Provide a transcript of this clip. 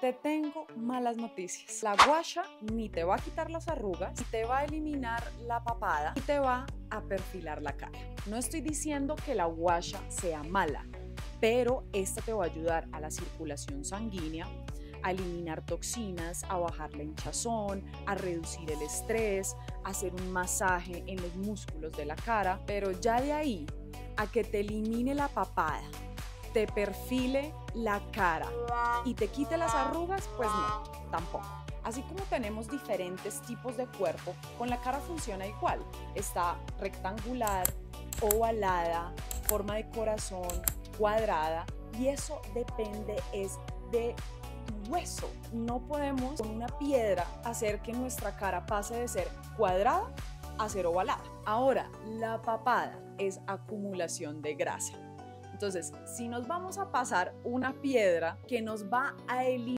Te tengo malas noticias. La gua sha ni te va a quitar las arrugas, ni te va a eliminar la papada, ni te va a perfilar la cara. No estoy diciendo que la gua sha sea mala, pero esta te va a ayudar a la circulación sanguínea, a eliminar toxinas, a bajar la hinchazón, a reducir el estrés, a hacer un masaje en los músculos de la cara, pero ya de ahí a que te elimine la papada, te perfile la cara y te quite las arrugas, pues no, tampoco. Así como tenemos diferentes tipos de cuerpo, con la cara funciona igual. Está rectangular, ovalada, forma de corazón, cuadrada, y eso depende es de tu hueso. No podemos con una piedra hacer que nuestra cara pase de ser cuadrada a ser ovalada. Ahora, la papada es acumulación de grasa. Entonces, si nos vamos a pasar una piedra que nos va a eliminar